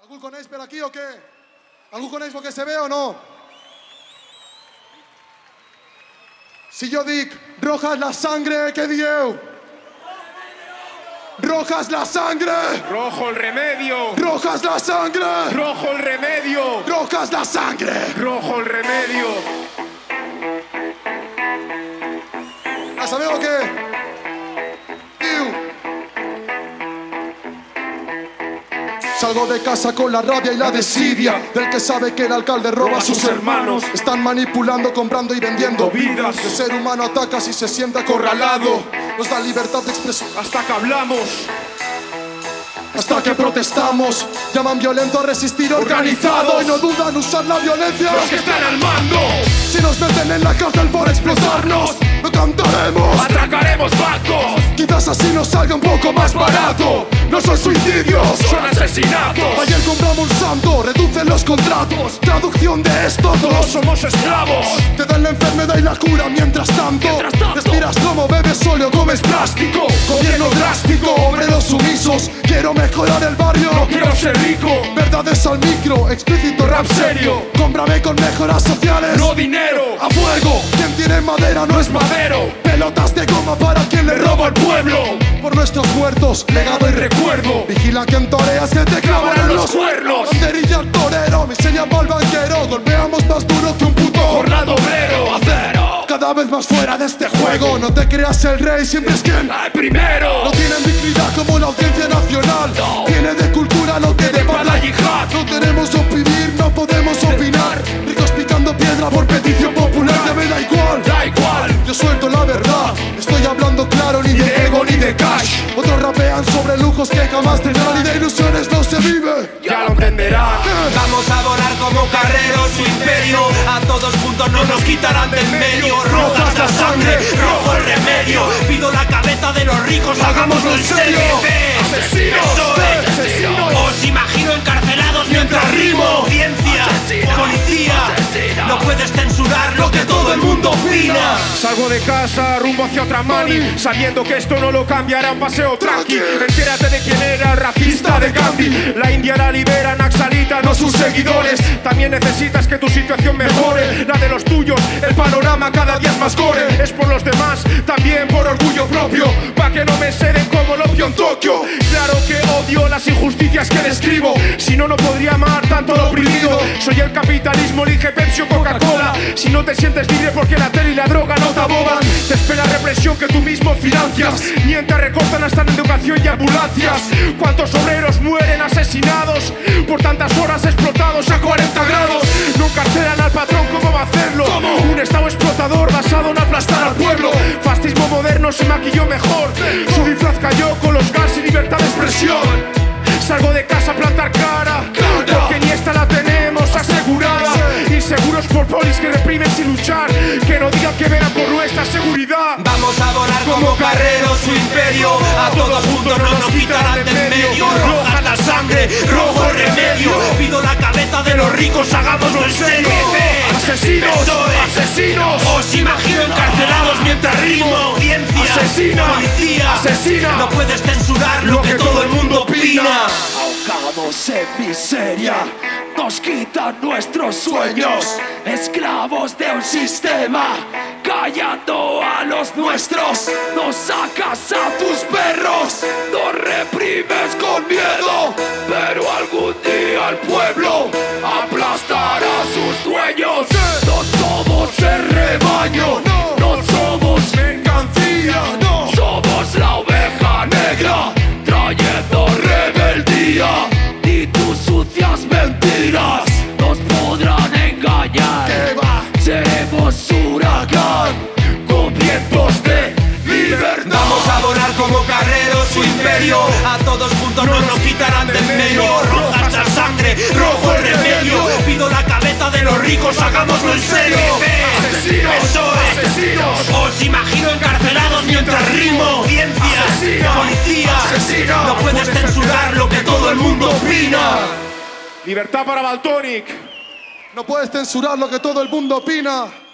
¿Algú coneix per aquí o què? ¿Algú coneix lo que se ve o no? Si jo dic roja es la sangre, què dieu? ¡Roja es la sangre! ¡Rojo el remedio! ¡Roja es la sangre! ¡Rojo el remedio! ¡Roja es la sangre! ¡Rojo el remedio! ¿La sabeu o què? Diu. Salgo de casa con la rabia y la desidia del que sabe que el alcalde roba a sus hermanos. Están manipulando, comprando y vendiendo vidas. El ser humano ataca si se siente acorralado. Nos da libertad de expresión Hasta que hablamos, hasta que protestamos. Llaman violento a resistir organizado y no dudan usar la violencia. los que están al mando, Si nos meten en la cárcel por explotarnos, no cantaremos. atracaremos bancos, Quizás así nos salga un poco más barato. No son suicidios, son asesinatos. ayer compramos un santo, reducen los contratos. Traducción de esto, Todos todos somos esclavos. te dan la enfermedad y la cura mientras tanto. Respiras como bebes solo, comes plástico. Gobierno drástico, obreros sumisos. Quiero mejorar el barrio, No quiero ser rico, verdades al micro, explícito rap serio. Cómprame con mejoras sociales. no dinero. A fuego, quien tiene madera no es Madero, pelotas de goma para quien le roba al pueblo. Por nuestros muertos, legado y recuerdo. Vigila quien toreas que te clavarán los cuernos. Banderilla al torero, miseria pa'l banquero. Golpeamos más duro que un puto jornado obrero, acero. cada vez más fuera de este juego. No te creas el rey, siempre es quien ¡Ay, primero! no tienen dignidad como la audiencia nacional. Viene de cultura lo que de Para la para yihad, no tenemos opinir, no podemos opinar. Ricos picando piedra por petición popular, ya me da igual. da igual. Yo suelto la verdad, estoy hablando claro, ni de ego ni de cash. Otros rapean sobre lujos que jamás tendrán y de ilusiones no se vive. Ya lo entenderán. Vamos a volar como carreros su imperio. A todos juntos no nos quitarán del medio. Roja es la sangre, rojo el remedio. Pido la cabeza de los ricos, hagámoslo en serio. Asesinos, asesinos. Os imagino encarcelados mientras rimo. Audiencia, policía, no puedes censurar lo que todo el mundo opina. Salgo de casa rumbo hacia otra mani, sabiendo que esto no lo cambiará un paseo tranqui. Entérate de quién era el racista de Gandhi. La India la lidera Naxalita, no sus seguidores. También necesitas que tu situación mejore, la de los tuyos. El panorama cada día es más gore. Es por los demás, también por orgullo propio, pa' que no me seden como el opio en Tokio. Claro que odio las injusticias que describo, si no, no podría amar tanto al oprimido. Soy el capitalismo, elige Pepsi o Coca-Cola. Si no te sientes libre porque la tele y la droga no te abogan, te espera represión que tú mismo financias. Mientras recortan hasta en educación y ambulancias. ¿Cuántos obreros mueren asesinados por tantas horas explotados a 40 grados? No encarcelan al patrón, ¿cómo va a hacerlo? Un estado explotador basado en aplastar al pueblo. Fascismo moderno se maquilló mejor, su disfraz cayó con los gas y libertad de expresión. Salgo de casa a plantar cara, porque ni esta la tenemos asegurada. Inseguros por polis que reprimen sin luchar, que no digan que verán por nuestra seguridad. Vamos a volar como carreros su imperio. A todos juntos no nos quitarán del medio. Roja la sangre, rojo el remedio. Pido la cabeza de los ricos, hagámoslo en serio. Asesinos, asesinos. Os imagino encarcelados mientras rimo. Audiencia, Asesina, policía, asesina. no puedes censurar lo que todo el mundo opina. Ahogados en miseria, nos quitan nuestros sueños, esclavos de un sistema, callando a los nuestros. No sacas a tus perros, no reprimes con miedo, pero algún día el pueblo aplastará a sus dueños. No somos el rebaño, no somos Mercancía, no. somos la oveja negra, trayendo rebeldía. Ni tus sucias mentiras nos podrán engañar. ¿Qué va? Seremos huracán con vientos de libertad. Vamos a volar como carreros su imperio. A todos juntos no nos quitarán del medio. Roja es la sangre, rojo el remedio. Pido la cabeza de los ricos, hagámoslo en serio. Asesinos, Eso es. asesinos. Os imagino encarcelados mientras rimo. Audiencia, Asesina, policía, asesina. no puedes censurar lo que todo el mundo opina. Libertad para Valtonic. No puedes censurar lo que todo el mundo opina.